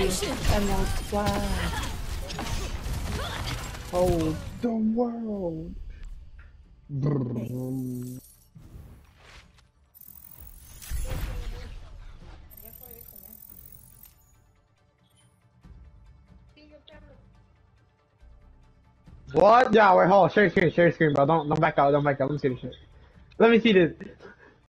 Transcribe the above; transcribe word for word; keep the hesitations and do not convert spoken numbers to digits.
Emerald flag. Oh, the world. Brrrr. What? Yeah, wait, hold on. Share screen, share screen, bro. Don't, don't back out, don't back out. Let me see this shit. Let me see this.